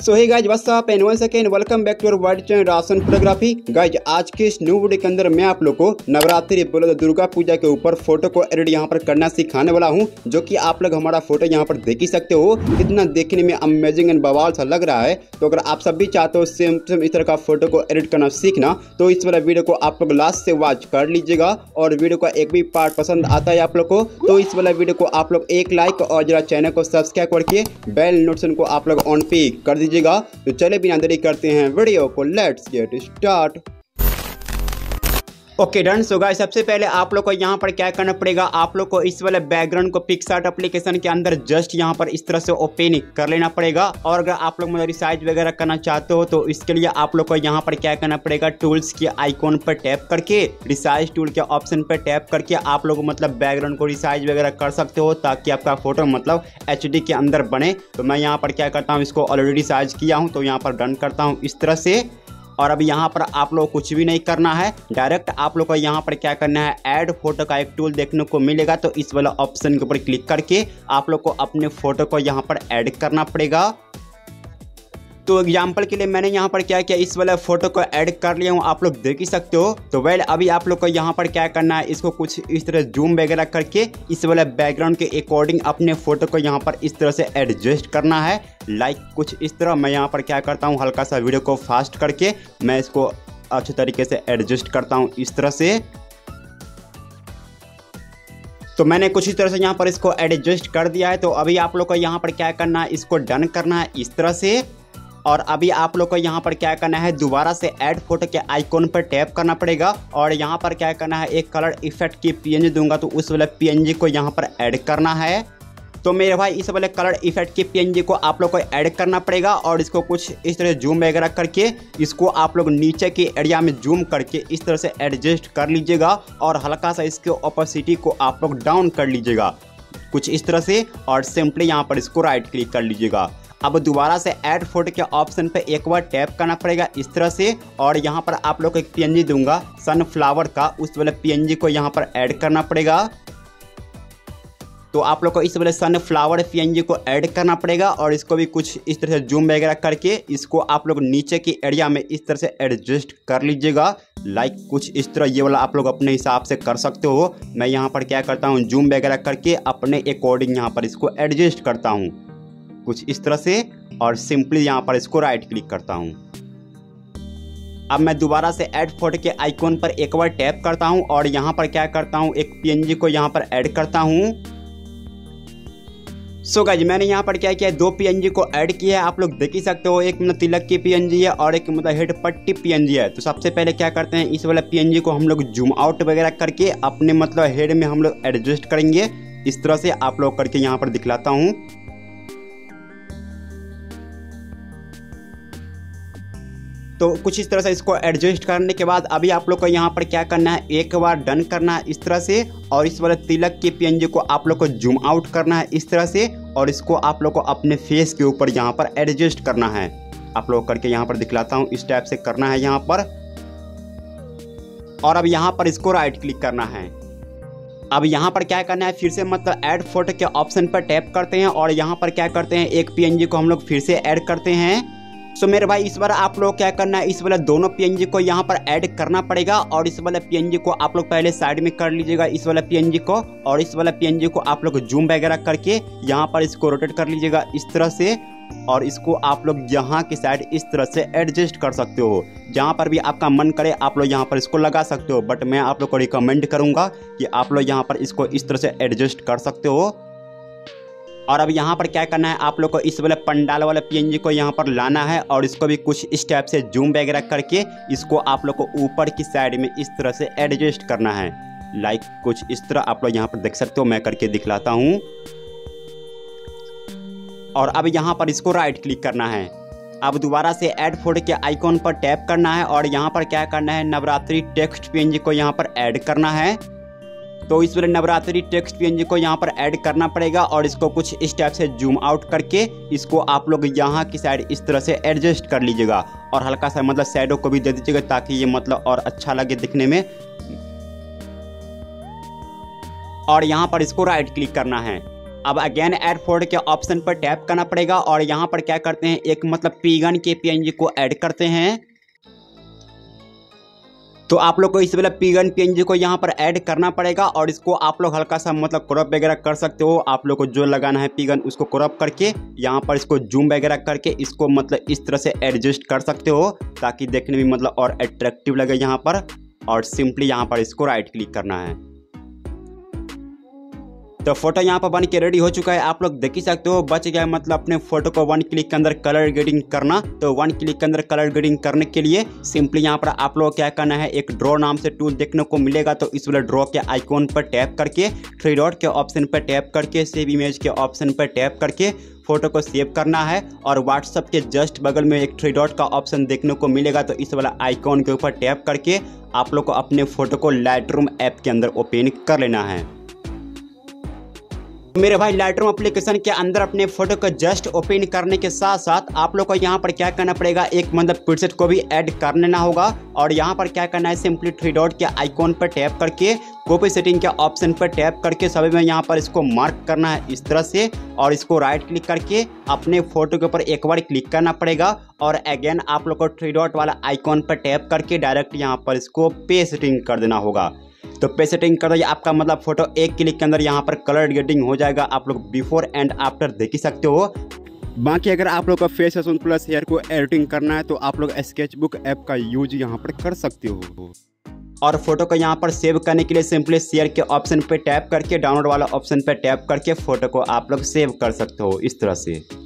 So hey guys what's up and once again welcome back to our wide channel राशन photography. Guys आज के इस new video के अंदर मैं आप लोग को नवरात्रि बोलो तो दुर्गा पूजा के ऊपर फोटो को एडिट यहाँ पर करना सिखाने वाला हूँ, जो कि आप लोग हमारा फोटो यहाँ पर देख ही सकते हो कितना देखने में अमेजिंग एंड बवाल सा लग रहा है। तो अगर आप सब भी चाहते हो सेम इस तरह का फोटो को एडिट करना सीखना तो इस वाला वीडियो को आप लोग लास्ट से वॉच कर लीजिएगा। और वीडियो का एक भी पार्ट पसंद आता है आप लोग को तो इस वाला वीडियो को आप लोग एक लाइक और जरा चैनल को सब्सक्राइब करके बेल नोटिफिकेशन को आप लोग ऑन पे कर दीजिएगा। तो चले बिना देरी करते हैं वीडियो को, let's get start. Okay done. So guys सबसे पहले आप लोग को यहाँ पर क्या करना पड़ेगा, आप लोग को इस वाले बैकग्राउंड को पिक्सआर्ट एप्लीकेशन के अंदर जस्ट यहाँ पर इस तरह से ओपन कर लेना पड़ेगा। और अगर आप लोग मतलब रिसाइज वगैरह करना चाहते हो तो इसके लिए आप लोग को यहाँ पर क्या करना पड़ेगा, टूल्स के आइकॉन पर टैप करके रिसाइज टूल के ऑप्शन पर टैप करके आप लोग मतलब बैकग्राउंड को रिसाइज वगैरह कर सकते हो ताकि आपका फोटो मतलब HD के अंदर बने। तो मैं यहाँ पर क्या करता हूँ, इसको ऑलरेडी रिसाइज किया हूँ तो यहाँ पर डन करता हूँ इस तरह से। और अभी यहाँ पर आप लोग कुछ भी नहीं करना है, डायरेक्ट आप लोग को यहाँ पर क्या करना है, ऐड फोटो का एक टूल देखने को मिलेगा तो इस वाला ऑप्शन के ऊपर क्लिक करके आप लोग को अपने फोटो को यहाँ पर ऐड करना पड़ेगा। तो एग्जाम्पल के लिए मैंने यहाँ पर क्या किया, इस वाला फोटो को ऐड कर लिया हूँ, आप लोग देख ही सकते हो। तो वेल अभी आप लोग को यहाँ पर क्या करना है, इसको कुछ इस तरह जूम वगैरह करके इस वाला बैकग्राउंड के अकॉर्डिंग अपने फोटो को यहाँ पर इस तरह से एडजस्ट करना है। लाइक कुछ इस तरह मैं यहाँ पर क्या करता हूँ, हल्का सा वीडियो को फास्ट करके मैं इसको अच्छे तरीके से एडजस्ट करता हूँ इस तरह से। तो मैंने कुछ इस तरह से यहाँ पर इसको एडजस्ट कर दिया है। तो अभी आप लोग को यहाँ पर क्या करना है, इसको डन करना है इस तरह से। और अभी आप लोग को यहाँ पर क्या करना है, दोबारा से ऐड फोटो के आइकॉन पर टैप करना पड़ेगा और यहाँ पर क्या करना है, एक कलर इफेक्ट की PNG दूंगा तो उस वाले PNG को यहाँ पर ऐड करना है। तो मेरे भाई इस वाले कलर इफेक्ट की PNG को आप लोग को ऐड करना पड़ेगा और इसको कुछ इस तरह जूम वगैरह करके इसको आप लोग नीचे के एरिया में जूम करके इस तरह से एडजस्ट कर लीजिएगा और हल्का सा इसके ओपेसिटी को आप लोग डाउन कर लीजिएगा कुछ इस तरह से। और सिंपली यहाँ पर इसको राइट क्लिक कर लीजिएगा। अब दोबारा से ऐड फोटो के ऑप्शन पे एक बार टैप करना पड़ेगा इस तरह से और यहाँ पर आप लोग को एक PNG दूंगा सनफ्लावर का, उस वाले PNG को यहाँ पर ऐड करना पड़ेगा। तो आप लोग को इस वाले सनफ्लावर PNG को ऐड करना पड़ेगा और इसको भी कुछ इस तरह से जूम वगैरह करके इसको आप लोग नीचे की एरिया में इस तरह से एडजस्ट कर लीजिएगा। लाइक कुछ इस तरह ये वाला आप लोग अपने हिसाब से कर सकते हो। मैं यहाँ पर क्या करता हूँ, जूम वगैरह करके अपने अकॉर्डिंग यहाँ पर इसको एडजस्ट करता हूँ कुछ इस तरह से और सिंपली यहाँ पर इसको राइट क्लिक करता हूँ। अब मैं दोबारा से ऐड फोटो के आइकॉन पर एक बार टैप करता हूँ और यहाँ पर क्या करता हूँ, एक PNG को यहाँ पर ऐड करता हूँ। सो गाइज मैंने यहाँ पर क्या किया है, 2 PNG को ऐड किया है, आप लोग देख ही सकते हो। एक मतलब तिलक की PNG है और एक मतलब हेड पट्टी PNG है। तो सबसे पहले क्या करते हैं, इस वाला PNG को हम लोग जूम आउट वगैरह करके अपने मतलब हेड में हम लोग एडजस्ट करेंगे इस तरह से। आप लोग करके यहाँ पर दिखलाता हूँ। तो कुछ इस तरह से इसको एडजस्ट करने के बाद अभी आप लोग को यहाँ पर क्या करना है, एक बार डन करना है इस तरह से और इस वाले तिलक की PNG को आप लोग को जूम आउट करना है इस तरह से और इसको आप लोग को अपने फेस के ऊपर यहाँ पर एडजस्ट करना है। आप लोग करके यहाँ पर दिखलाता हूँ, इस टाइप से करना है यहाँ पर। और अब यहाँ पर इसको राइट क्लिक करना है। अब यहाँ पर क्या करना है, फिर से मतलब ऐड फोटो के ऑप्शन पर टैप करते हैं और यहाँ पर क्या करते हैं, एक PNG को हम लोग फिर से ऐड करते हैं। सो मेरे भाई इस बार आप लोग क्या करना है, इस वाला दोनों PNG को यहाँ पर ऐड करना पड़ेगा और इस वाला PNG को आप लोग पहले साइड में कर लीजिएगा इस वाला PNG को और इस वाला PNG को आप लोग जूम वगैरह करके यहाँ पर इसको रोटेट कर लीजिएगा इस तरह से और इसको आप लोग यहाँ की साइड इस तरह से एडजस्ट कर सकते हो। जहाँ पर भी आपका मन करे आप लोग यहाँ पर इसको लगा सकते हो, बट मैं आप लोग को रिकमेंड करूँगा कि आप लोग यहाँ पर इसको इस तरह से एडजस्ट कर सकते हो। और अब यहाँ पर क्या करना है, आप लोग को इस वाले पंडाल वाले PNG को यहाँ पर लाना है और इसको भी कुछ इस टाइप से जूम वगैरह करके इसको आप लोग को ऊपर की साइड में इस तरह से एडजस्ट करना है। लाइक कुछ इस तरह आप लोग यहाँ पर देख सकते हो, मैं करके दिखलाता हूँ। और अब यहाँ पर इसको राइट क्लिक करना है। अब दोबारा से ऐड फोटो के आइकॉन पर टैप करना है और यहाँ पर क्या करना है, नवरात्रि टेक्स्ट PNG को यहाँ पर ऐड करना है। तो इस वाले नवरात्रि टेक्स्ट PNG को यहाँ पर ऐड करना पड़ेगा और इसको कुछ इस टाइप से जूम आउट करके इसको आप लोग यहाँ की साइड इस तरह से एडजस्ट कर लीजिएगा और हल्का सा मतलब शैडो को भी दे दीजिएगा ताकि ये मतलब और अच्छा लगे दिखने में। और यहाँ पर इसको राइट क्लिक करना है अब अगेन ऐड फोटो के ऑप्शन पर टैप करना पड़ेगा और यहाँ पर क्या करते हैं, एक मतलब पीगन के पीएनजी को ऐड करते हैं। तो आप लोग को इस वाला पीगन पीएनजी को यहाँ पर ऐड करना पड़ेगा और इसको आप लोग हल्का सा मतलब क्रॉप वगैरह कर सकते हो। आप लोग को जो लगाना है पीगन उसको क्रॉप करके यहाँ पर इसको जूम वगैरह करके इसको मतलब इस तरह से एडजस्ट कर सकते हो ताकि देखने में मतलब और अट्रैक्टिव लगे यहाँ पर। और सिंपली यहाँ पर इसको राइट क्लिक करना है। तो फोटो यहाँ पर बन के रेडी हो चुका है, आप लोग देख ही सकते हो। बच गया मतलब अपने फोटो को 1 क्लिक के अंदर कलर ग्रेडिंग करना। तो 1 क्लिक के अंदर कलर ग्रेडिंग करने के लिए सिंपली यहाँ पर आप लोग क्या करना है, एक ड्रॉ नाम से टूल देखने को मिलेगा। तो इस वाले ड्रॉ के आइकॉन पर टैप करके 3 डॉट के ऑप्शन पर टैप करके सेव इमेज के ऑप्शन पर टैप करके फोटो को सेव करना है। और व्हाट्सएप के जस्ट बगल में एक 3 डॉट का ऑप्शन देखने को मिलेगा। तो इस वाला आइकॉन के ऊपर टैप करके आप लोग को अपने फोटो को लाइटरूम ऐप के अंदर ओपन कर लेना है। मेरे भाई लाइटरूम एप्लीकेशन के अंदर अपने फोटो को जस्ट ओपन करने के साथ साथ आप लोग को यहाँ पर क्या करना पड़ेगा, एक मतलब प्रीसेट को भी ऐड कर लेना होगा। और यहाँ पर क्या करना है, सिंपली 3 डॉट के आइकॉन पर टैप करके कॉपी सेटिंग के ऑप्शन पर टैप करके सभी में यहाँ पर इसको मार्क करना है इस तरह से। और इसको राइट क्लिक करके अपने फोटो के ऊपर एक बार क्लिक करना पड़ेगा। और अगेन आप लोग को 3 डॉट वाला आइकॉन पर टैप करके डायरेक्ट यहाँ पर इसको पे सेटिंग कर देना होगा। तो पे सेटिंग कर दिया आपका मतलब फोटो 1 क्लिक के अंदर यहाँ पर कलर ग्रेडिंग हो जाएगा। आप लोग बिफोर एंड आफ्टर देख ही सकते हो। बाकी अगर आप लोग का फेस प्लस हेयर को एडिटिंग करना है तो आप लोग स्केचबुक ऐप का यूज यहाँ पर कर सकते हो। और फोटो को यहाँ पर सेव करने के लिए सिंपली शेयर के ऑप्शन पे टैप करके डाउनलोड वाला ऑप्शन पे टैप करके फोटो को आप लोग सेव कर सकते हो इस तरह से।